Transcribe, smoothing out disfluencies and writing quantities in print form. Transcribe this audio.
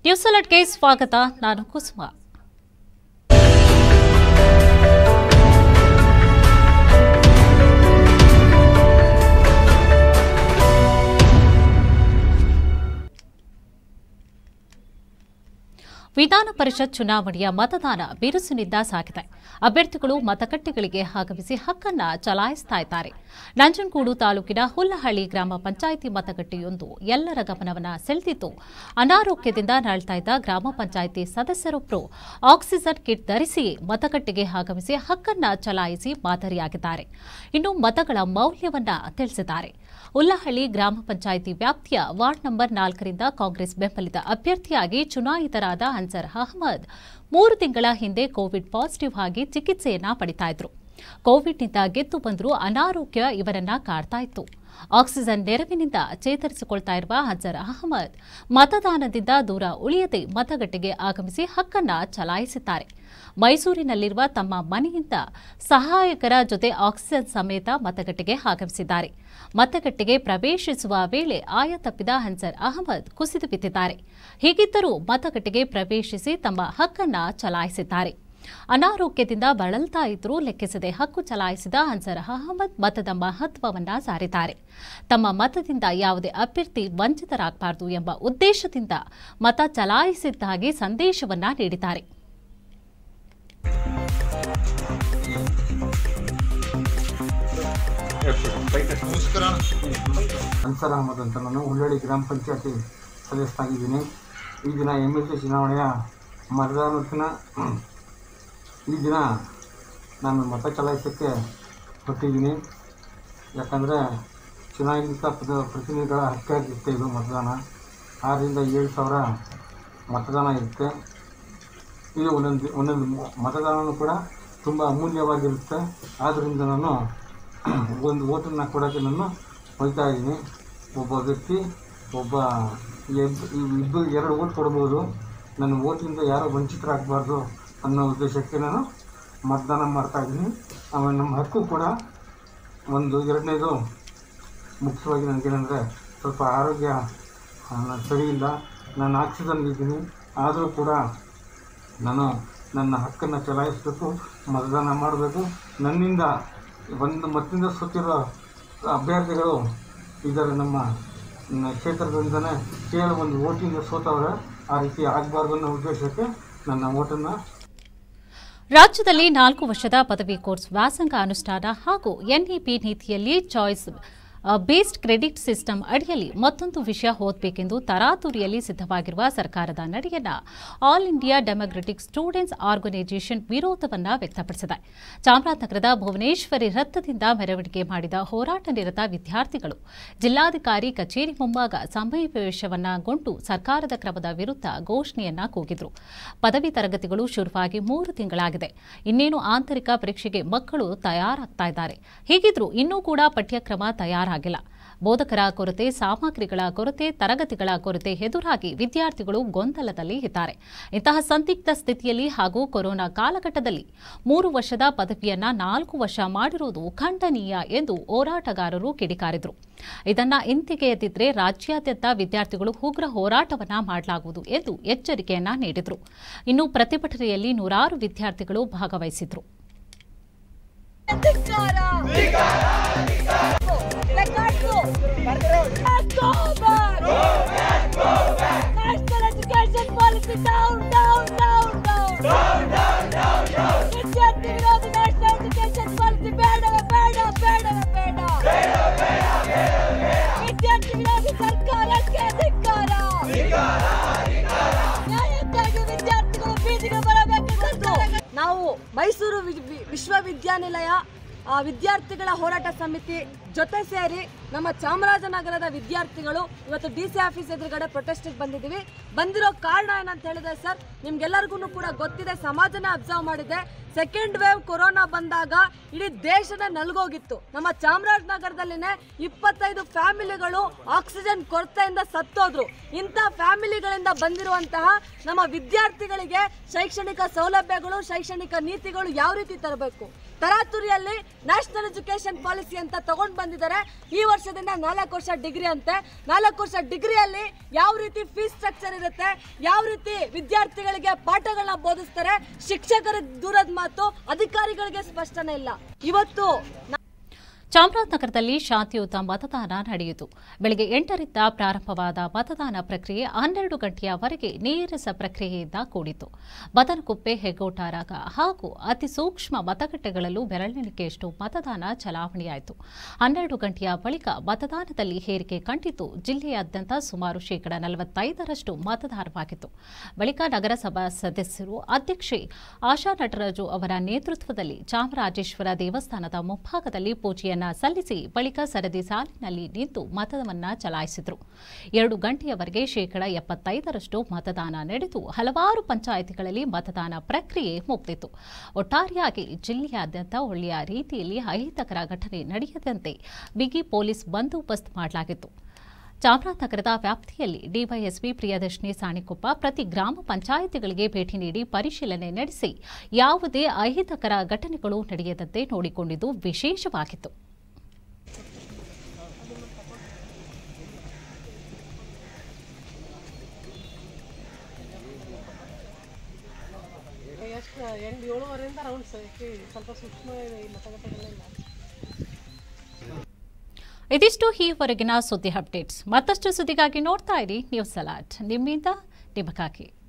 News ಅಲರ್ಟ್ಗೆ ಸ್ವಾಗತ. ನಾನು ಕುಸುಮ. ವಿಧಾನ ಪರಿಷತ್ ಚುನಾವಣೆಯ ಮತದಾನ ಬಿರುಸಿನಿಂದ ಸಾಗಿದೆ. ಅಭ್ಯರ್ಥಿಗಳು ಮತಗಟ್ಟೆಗಳಿಗೆ ಆಗಮಿಸಿ ಹಕ್ಕನ್ನು ಚಲಾಯಿಸ್ತಾ ಇದ್ದಾರೆ. ನಂಜನಗೂಡು ತಾಲೂಕಿನ ಹುಲ್ಲಹಳ್ಳಿ ಗ್ರಾಮ ಪಂಚಾಯಿತಿ ಮತಗಟ್ಟೆಯೊಂದು ಎಲ್ಲರ ಗಮನವನ್ನು ಸೆಳೆದಿದ್ದು, ಅನಾರೋಗ್ಯದಿಂದ ನರಳ್ತಾ ಇದ್ದ ಗ್ರಾಮ ಪಂಚಾಯಿತಿ ಸದಸ್ಯರೊಬ್ಬರು ಆಕ್ಸಿಜನ್ ಕಿಟ್ ಧರಿಸಿ ಮತಗಟ್ಟೆಗೆ ಆಗಮಿಸಿ ಹಕ್ಕನ್ನು ಚಲಾಯಿಸಿ ಮಾದರಿಯಾಗಿದ್ದಾರೆ. ಇನ್ನು ಮತಗಳ ಮೌಲ್ಯವನ್ನು ತಿಳಿಸಿದ್ದಾರೆ. ಹುಲ್ಲಹಳ್ಳಿ ಗ್ರಾಮ ಪಂಚಾಯಿತಿ ವ್ಯಾಪ್ತಿಯ ವಾರ್ಡ್ ನಂಬರ್ 4ರಿಂದ ಕಾಂಗ್ರೆಸ್ ಬೆಂಬಲಿತ ಅಭ್ಯರ್ಥಿಯಾಗಿ ಚುನಾಯಿತರಾದ ಅನ್ಸರ್ ಅಹಮದ್ 3 ತಿಂಗಳ ಹಿಂದೆ ಕೋವಿಡ್ ಪಾಸಿಟಿವ್ ಆಗಿ ಚಿಕಿತ್ಸೆಯನ್ನ ಪಡಿತಾ ಇದ್ರು. ಕೋವಿಡ್ನಿಂದ ಗೆದ್ದು ಬಂದರೂ ಅನಾರೋಗ್ಯ ಇವರನ್ನ ಕಾಡ್ತಾ ಇತ್ತು. ಆಕ್ಸಿಜನ್ ನೆರವಿನಿಂದ ಚೇತರಿಸಿಕೊಳ್ತಾ ಇರುವ ಅನ್ಸರ್ ಅಹಮದ್ ಮತದಾನದಿಂದ ದೂರ ಉಳಿಯದೆ ಮತಗಟ್ಟೆಗೆ ಆಗಮಿಸಿ ಹಕ್ಕನ್ನ ಚಲಾಯಿಸಿದ್ದಾರೆ. ಮೈಸೂರಿನಲ್ಲಿರುವ ತಮ್ಮ ಮನೆಯಿಂದ ಸಹಾಯಕರ ಜೊತೆ ಆಕ್ಸಿಜನ್ ಸಮೇತ ಮತಗಟ್ಟೆಗೆ ಆಗಮಿಸಿದ್ದಾರೆ. ಮತಗಟ್ಟೆಗೆ ಪ್ರವೇಶಿಸುವ ವೇಳೆ ಆಯ ತಪ್ಪಿದ ಅನ್ಸರ್ ಅಹಮದ್ ಕುಸಿದು ಬಿದ್ದಿದ್ದಾರೆ. ಹೀಗಿದ್ದರೂ ಮತಗಟ್ಟೆಗೆ ಪ್ರವೇಶಿಸಿ ತಮ್ಮ ಹಕ್ಕನ್ನ ಚಲಾಯಿಸಿದ್ದಾರೆ. ಅನಾರೋಗ್ಯದಿಂದ ಬಳಲ್ತಾ ಇದ್ರೂ ಲೆಕ್ಕಿಸದೆ ಹಕ್ಕು ಚಲಾಯಿಸಿದ ಅನ್ಸರ್ ಅಹಮದ್ ಮತದ ಮಹತ್ವವನ್ನ ಸಾರಿದ್ದಾರೆ. ತಮ್ಮ ಮತದಿಂದ ಯಾವುದೇ ಅಭ್ಯರ್ಥಿ ವಂಚಿತರಾಗಬಾರದು ಎಂಬ ಉದ್ದೇಶದಿಂದ ಮತ ಚಲಾಯಿಸಿದ್ದಾಗಿ ಸಂದೇಶವನ್ನ ನೀಡಿದ್ದಾರೆ. ಅನ್ಸರ್ ಅಹಮದ್ ಅಂತ ನಾನು ಹುಲ್ಲಹಳ್ಳಿ ಗ್ರಾಮ ಪಂಚಾಯತಿ ಸದಸ್ಯನಾಗಿದ್ದೀನಿ. ಈ ದಿನ MLC ಚುನಾವಣೆಯ ಮತದಾನದ ಈ ದಿನ ನಾನು ಮತ ಚಲಾಯಿಸೋಕ್ಕೆ ಹೊರಟಿದ್ದೀನಿ. ಯಾಕಂದರೆ ಚುನಾಯಿತ ಪ್ರತಿನಿಧಿಗಳ ಹಕ್ಕಾಗಿರುತ್ತೆ ಇದು ಮತದಾನ. 6 ರಿಂದ 7 ಸಾವಿರ ಮತದಾನ ಇರುತ್ತೆ. ಇದು ಒಂದೊಂದು ಮತದಾನವೂ ಕೂಡ ತುಂಬ ಅಮೂಲ್ಯವಾಗಿರುತ್ತೆ. ಆದ್ದರಿಂದ ನಾನು ಒಂದು ವೋಟನ್ನು ಕೊಡೋಕ್ಕೆ ನಾನು ಹೋಗ್ತಾ ಇದ್ದೀನಿ. ಒಬ್ಬ ವ್ಯಕ್ತಿ ಇಬ್ಬರು 2 ವೋಟ್ ಕೊಡ್ಬೋದು. ನನ್ನ ವೋಟಿಂದ ಯಾರೂ ವಂಚಿತರಾಗಬಾರ್ದು ಅನ್ನೋ ಉದ್ದೇಶಕ್ಕೆ ನಾನು ಮತದಾನ ಮಾಡ್ತಾಯಿದ್ದೀನಿ. ಆಮೇಲೆ ನಮ್ಮ ಹಕ್ಕು ಕೂಡ ಎರಡನೇದು ಮುಖ್ಯವಾಗಿ ನನಗೇನೆಂದರೆ ಸ್ವಲ್ಪ ಆರೋಗ್ಯ ಸರಿಯಿಲ್ಲ. ನಾನು ಆಕ್ಸಿಜನ್ಗಿದ್ದೀನಿ. ಆದರೂ ಕೂಡ ನಾನು ನನ್ನ ಹಕ್ಕನ್ನು ಚಲಾಯಿಸಬೇಕು, ಮತದಾನ ಮಾಡಬೇಕು. ನನ್ನಿಂದ ಮತ್ತಿಂದ ಸೋತಿರೋ ಅಭ್ಯರ್ಥಿಗಳು ಇದ್ದಾರೆ ನಮ್ಮ ಕ್ಷೇತ್ರದಿಂದನೇ ಕೇವಲ ಒಂದು ವೋಟಿಂದ ಸೋತವ್ರೆ. ಆ ರೀತಿ ಆಗಬಾರ್ದು ಅನ್ನೋ ಉದ್ದೇಶಕ್ಕೆ ನನ್ನ ವೋಟನ್ನು. ರಾಜ್ಯದಲ್ಲಿ 4 ವರ್ಷದ ಪದವಿ ಕೋರ್ಸ್ ವ್ಯಾಸಂಗ ಅನುಷ್ಠಾನ ಹಾಗೂ NEP ನೀತಿಯಲ್ಲಿ ಚಾಯ್ಸ್ ಬೇಸ್ಡ್ ಕ್ರೆಡಿಟ್ ಸಿಸ್ಟಮ್ ಅಡಿಯಲ್ಲಿ ಮತ್ತೊಂದು ವಿಷಯ ಓದಬೇಕೆಂದು ತರಾತುರಿಯಲ್ಲಿ ಸಿದ್ಧವಾಗಿರುವ ಸರ್ಕಾರದ ನಡೆಯನ್ನ all India democratic students organisation ವಿರೋಧವನ್ನು ವ್ಯಕ್ತಪಡಿಸಿದೆ. ಚಾಮರಾಜನಗರದ ಭುವನೇಶ್ವರಿ ವೃತ್ತದಿಂದ ಮೆರವಣಿಗೆ ಮಾಡಿದ ಹೋರಾಟ ನಿರತ ವಿದ್ಯಾರ್ಥಿಗಳು ಜಿಲ್ಲಾಧಿಕಾರಿ ಕಚೇರಿ ಮುಂಭಾಗ ಸಮಾವೇಶವನ್ನಗೊಂಡು ಸರ್ಕಾರದ ಕ್ರಮದ ವಿರುದ್ಧ ಘೋಷಣೆಯನ್ನ ಕೂಗಿದ್ರು. ಪದವಿ ತರಗತಿಗಳು ಶುರುವಾಗಿ 3 ತಿಂಗಳಾಗಿದೆ. ಇನ್ನೇನು ಆಂತರಿಕ ಪರೀಕ್ಷೆಗೆ ಮಕ್ಕಳು ತಯಾರಾಗ್ತಾ ಇದ್ದಾರೆ. ಹೀಗಿದ್ರೂ ಇನ್ನೂ ಕೂಡ ಪಠ್ಯಕ್ರಮ ತಯಾರಾಗಿಲ್ಲ. ಬೋಧಕರ ಕೊರತೆ, ಸಾಮಗ್ರಿಗಳ ಕೊರತೆ, ತರಗತಿಗಳ ಕೊರತೆ ಎದುರಾಗಿ ವಿದ್ಯಾರ್ಥಿಗಳು ಗೊಂದಲದಲ್ಲಿ ಇದ್ದಾರೆ. ಇಂತಹ ಸಂದಿಗ್ಧ ಸ್ಥಿತಿಯಲ್ಲಿ ಹಾಗೂ ಕೊರೋನಾ ಕಾಲಘಟ್ಟದಲ್ಲಿ 3 ವರ್ಷದ ಪದವಿಯನ್ನ 4 ವರ್ಷ ಮಾಡಿರುವುದು ಖಂಡನೀಯ ಎಂದು ಹೋರಾಟಗಾರರು ಕಿಡಿಕಾರಿದರು. ಇದನ್ನ ಹಿಂತೆಗೆಯದಿದ್ದರೆ ರಾಜ್ಯಾದ್ಯಂತ ವಿದ್ಯಾರ್ಥಿಗಳು ಉಗ್ರ ಹೋರಾಟವನ್ನ ಮಾಡಲಾಗುವುದು ಎಂದು ಎಚ್ಚರಿಕೆಯನ್ನ ನೀಡಿದರು. ಇನ್ನು ಪ್ರತಿಭಟನೆಯಲ್ಲಿ 100 ವಿದ್ಯಾರ್ಥಿಗಳು ಭಾಗವಹಿಸಿದ್ರು. ನಾವು ಮೈಸೂರು ವಿಶ್ವವಿದ್ಯಾನಿಲಯ ವಿದ್ಯಾರ್ಥಿಗಳ ಹೋರಾಟ ಸಮಿತಿ ಜೊತೆ ಸೇರಿ ನಮ್ಮ ಚಾಮರಾಜನಗರದ ವಿದ್ಯಾರ್ಥಿಗಳು ಇವತ್ತು DC ಆಫೀಸ್ ಎದುರುಗಡೆ ಪ್ರೊಟೆಸ್ಟಿಗೆ ಬಂದಿದ್ದೀವಿ. ಬಂದಿರೋ ಕಾರಣ ಏನಂತ ಹೇಳಿದ್ರೆ ಸರ್, ನಿಮ್ಗೆಲ್ಲರಿಗೂ ಕೂಡ ಗೊತ್ತಿದೆ, ಸಮಾಜನ ಅಬ್ಸರ್ವ್ ಮಾಡಿದೆ. ಸೆಕೆಂಡ್ ವೇವ್ ಕೊರೋನಾ ಬಂದಾಗ ಇಡೀ ದೇಶದ ನಲ್ಗೋಗಿತ್ತು. ನಮ್ಮ ಚಾಮರಾಜನಗರದಲ್ಲಿನೇ 25 ಫ್ಯಾಮಿಲಿಗಳು ಆಕ್ಸಿಜನ್ ಕೊರತೆಯಿಂದ ಸತ್ತೋದ್ರು. ಇಂಥ ಫ್ಯಾಮಿಲಿಗಳಿಂದ ಬಂದಿರುವಂತಹ ನಮ್ಮ ವಿದ್ಯಾರ್ಥಿಗಳಿಗೆ ಶೈಕ್ಷಣಿಕ ಸೌಲಭ್ಯಗಳು, ಶೈಕ್ಷಣಿಕ ನೀತಿಗಳು ಯಾವ ರೀತಿ ತರಬೇಕು, ತರಾತುರಿಯಲ್ಲಿ ನ್ಯಾಷನಲ್ ಎಜುಕೇಶನ್ ಪಾಲಿಸಿ ಅಂತ ತಗೊಂಡು ಬಂದಿದ್ದಾರೆ. ಈ ವರ್ಷದಿಂದ 4 ವರ್ಷ ಡಿಗ್ರಿ ಅಂತೆ. 4 ವರ್ಷ ಡಿಗ್ರಿಯಲ್ಲಿ ಯಾವ ರೀತಿ ಫೀಸ್ ಸ್ಟ್ರಕ್ಚರ್ ಇರುತ್ತೆ, ಯಾವ ರೀತಿ ವಿದ್ಯಾರ್ಥಿಗಳಿಗೆ ಪಾಠಗಳನ್ನ ಬೋಧಿಸ್ತಾರೆ, ಶಿಕ್ಷಕರ ದೂರದ ಮಾತು, ಅಧಿಕಾರಿಗಳಿಗೆ ಸ್ಪಷ್ಟನೆ ಇಲ್ಲ. ಇವತ್ತು ಚಾಮರಾಜನಗರದಲ್ಲಿ ಶಾಂತಿಯುತ ಮತದಾನ ನಡೆಯಿತು. ಬೆಳಗ್ಗೆ 8ರಿಂದ ಪ್ರಾರಂಭವಾದ ಮತದಾನ ಪ್ರಕ್ರಿಯೆ 12 ಗಂಟೆಯವರೆಗೆ ನೀರಸ ಪ್ರಕ್ರಿಯೆಯಿಂದ ಕೂಡಿತು. ಬದನಕುಪ್ಪೆ, ಹೆಗ್ಗೋಟಾರಾಗ ಹಾಗೂ ಅತಿ ಸೂಕ್ಷ್ಮ ಮತಗಟ್ಟೆಗಳಲ್ಲೂ ಬೆರಳೆಣಿಕೆಯಷ್ಟು ಮತದಾನ ಚಲಾವಣೆಯಾಯಿತು. 12 ಗಂಟೆಯ ಬಳಿಕ ಮತದಾನದಲ್ಲಿ ಏರಿಕೆ ಕಂಡಿದ್ದು ಜಿಲ್ಲೆಯಾದ್ಯಂತ ಸುಮಾರು 45% ಮತದಾನವಾಗಿತ್ತು. ಬಳಿಕ ನಗರಸಭಾ ಸದಸ್ಯರು ಅಧ್ಯಕ್ಷೆ ಆಶಾ ನಟರಾಜು ಅವರ ನೇತೃತ್ವದಲ್ಲಿ ಚಾಮರಾಜೇಶ್ವರ ದೇವಸ್ಥಾನದ ಮುಂಭಾಗದಲ್ಲಿ ಪೂಜೆಯನ್ನು ಸಲ್ಲಿಸಿ ಬಳಿಕ ಸರದಿ ಸಾಲಿನಲ್ಲಿ ನಿಂತು ಮತವನ್ನ ಚಲಾಯಿಸಿದರು. 2 ಗಂಟೆಯವರೆಗೆ 75% ಮತದಾನ ನಡೆದು ಹಲವಾರು ಪಂಚಾಯಿತಿಗಳಲ್ಲಿ ಮತದಾನ ಪ್ರಕ್ರಿಯೆ ಮುಗಿದಿತ್ತು. ಒಟ್ಟಾರೆಯಾಗಿ ಜಿಲ್ಲೆಯಾದ್ಯಂತ ಒಳ್ಳೆಯ ರೀತಿಯಲ್ಲಿ ಅಹಿತಕರ ಘಟನೆ ನಡೆಯದಂತೆ ಬಿಗಿ ಪೊಲೀಸ್ ಬಂದೋಬಸ್ತ್ ಮಾಡಲಾಗಿತ್ತು. ಚಾಮರಾಜನಗರದ ವ್ಯಾಪ್ತಿಯಲ್ಲಿ ಡಿವೈಎಸ್ಪಿ ಪ್ರಿಯದರ್ಶಿನಿ ಸಾಣಿಕೊಪ್ಪ ಪ್ರತಿ ಗ್ರಾಮ ಪಂಚಾಯಿತಿಗಳಿಗೆ ಭೇಟಿ ನೀಡಿ ಪರಿಶೀಲನೆ ನಡೆಸಿ ಯಾವುದೇ ಅಹಿತಕರ ಘಟನೆಗಳು ನಡೆಯದಂತೆ ನೋಡಿಕೊಂಡಿದ್ದು ವಿಶೇಷವಾಗಿತ್ತು. ಇದಿಷ್ಟು ಈವರೆಗಿನ ಸುದ್ದಿ ಅಪ್ಡೇಟ್ಸ್. ಮತ್ತಷ್ಟು ಸುದ್ದಿಗಾಗಿ ನೋಡ್ತಾ ಇರಿ ನ್ಯೂಸ್ ಅಲರ್ಟ್. ನಿಮ್ಮಿಂದ ನಿಮಗಾಗಿ.